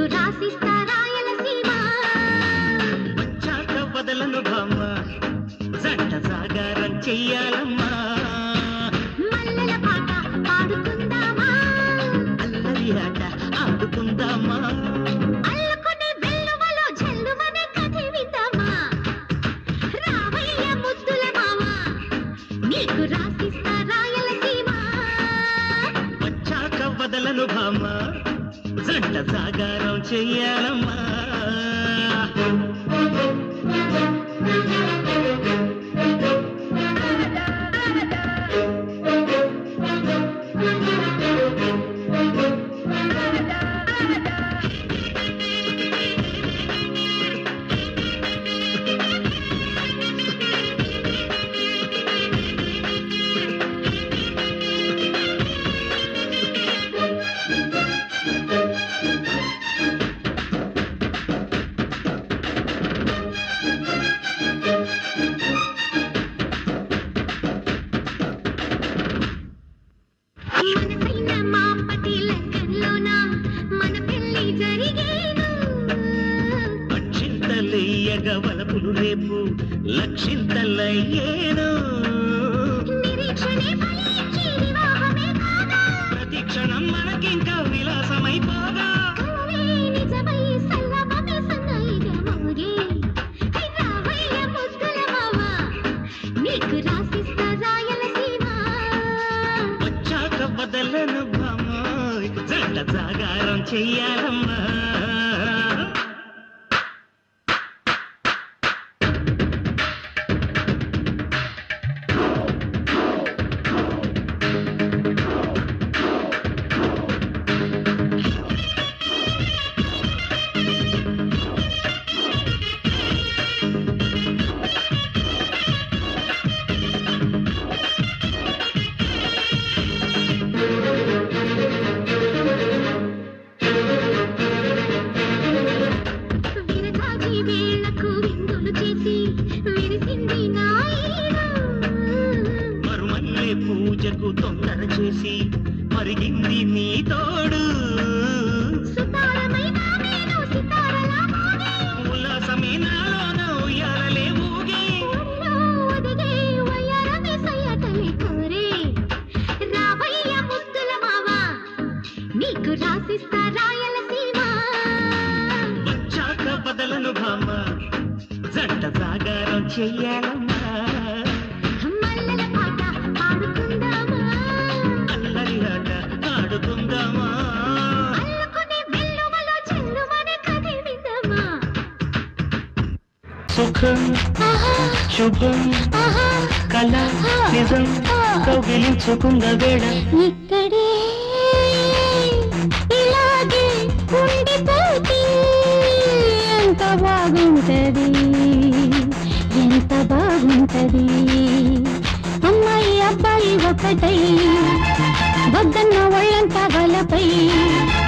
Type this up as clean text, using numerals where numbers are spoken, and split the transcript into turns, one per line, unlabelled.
నీకు రాసిస్తా రాయలసీమ.
వచ్చాక వదలను బామ్మ, జంట జాగారం చెయ్యాలమ్మా.
మల్లెల పాట పాడుకుందామా,
అల్లరి ఆట ఆడుకుందామా.
అల్లుకునే వెల్లువలో జల్లుమనే కథ విందామా. రావయ్య ముద్దుల మామ, నీకు రాసిస్తా రాయలసీమ.
వచ్చాక వదలను బామ్మ, జంట జాగారం చెయ్యాలమ్మా. వలపులు రేపు లక్షింతలయ్యేను. ప్రతి క్షణం మనకింకా విలాసమైపోగా వచ్చాక బదలను బామోయ్, జంట జాగారం చెయ్యాలమ్మా. పూజకు తొందర చేసి మరిగింది నీ తోడు. ఉల్లాసమే నాలోన ఉయ్యాలలే ఊగే.
రావయ్య ముద్దుల మామ, నీకు రాసిస్తా రాయలసీమ.
వచ్చాక బదలను భామ, జంట జాగారం చెయ్యాలమ్మా.
మల్లెల పాట పాడుకుందామా, అల్లరి ఆట ఆడుకుందామా. అల్లుకునే వెల్లువలో చెల్లుమనే కథ విందామా.
సుఖం శుభం కళ నిజం కౌగిలించుకున్న వేళ
ఇక్కడే ఇలాగే ఉండిపోతే ఎంత బాగుంటది, ఎంత బాగుంటది. అమ్మాయి అబ్బాయి ఒకటై వద్దన్న ఒళ్ళంతా వలపై